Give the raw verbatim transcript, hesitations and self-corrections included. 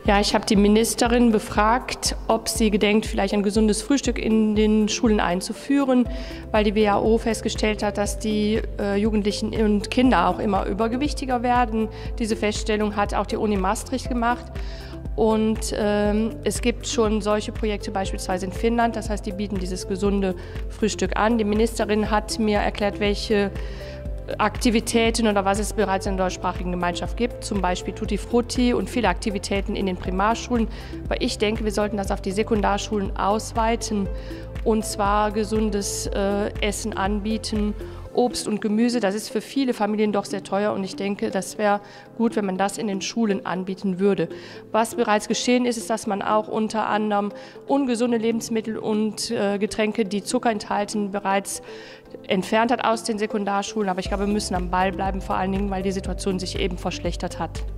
Ja, ich habe die Ministerin befragt, ob sie gedenkt, vielleicht ein gesundes Frühstück in den Schulen einzuführen, weil die W H O festgestellt hat, dass die äh, Jugendlichen und Kinder auch immer übergewichtiger werden. Diese Feststellung hat auch die Uni Maastricht gemacht. Und ähm, es gibt schon solche Projekte beispielsweise in Finnland, das heißt, die bieten dieses gesunde Frühstück an. Die Ministerin hat mir erklärt, welche Aktivitäten oder was es bereits in der deutschsprachigen Gemeinschaft gibt, zum Beispiel Tutti Frutti und viele Aktivitäten in den Primarschulen. Aber ich denke, wir sollten das auf die Sekundarschulen ausweiten und zwar gesundes äh, Essen anbieten, Obst und Gemüse. Das ist für viele Familien doch sehr teuer und ich denke, das wäre gut, wenn man das in den Schulen anbieten würde. Was bereits geschehen ist, ist, dass man auch unter anderem ungesunde Lebensmittel und äh, Getränke, die Zucker enthalten, bereits entfernt hat aus den Sekundarschulen. Aber ich glaube, wir müssen am Ball bleiben, vor allen Dingen, weil die Situation sich eben verschlechtert hat.